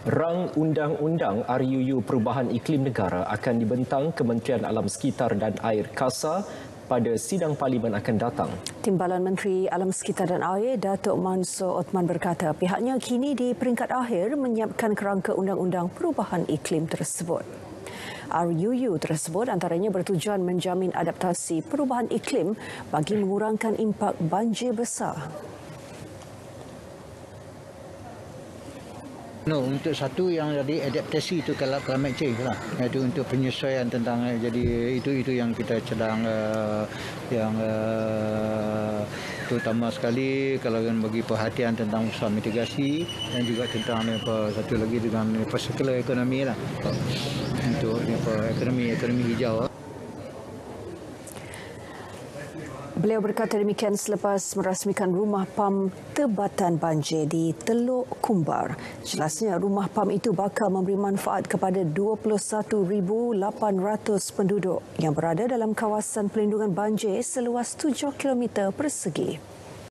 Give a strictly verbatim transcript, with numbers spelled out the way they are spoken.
Rang Undang-Undang R U U Perubahan Iklim Negara akan dibentang Kementerian Alam Sekitar dan Air Kasa pada sidang Parlimen akan datang. Timbalan Menteri Alam Sekitar dan Air, Datuk Mansor Othman berkata pihaknya kini di peringkat akhir menyiapkan kerangka undang-undang perubahan iklim tersebut. R U U tersebut antaranya bertujuan menjamin adaptasi perubahan iklim bagi mengurangkan impak banjir besar. No, untuk satu yang jadi adaptasi itu kalau climate change lah, iaitu untuk penyesuaian tentang jadi itu itu yang kita sedang uh, yang uh, terutama sekali kalau yang bagi perhatian tentang usaha mitigasi dan juga tentang apa satu lagi dengan apa circular economy lah untuk apa ekonomi ekonomi hijau. Beliau berkata demikian selepas merasmikan rumah PAM Tebatan Banjir di Teluk Kumbar. Jelasnya rumah PAM itu bakal memberi manfaat kepada dua puluh satu ribu lapan ratus penduduk yang berada dalam kawasan pelindungan banjir seluas tujuh kilometer persegi.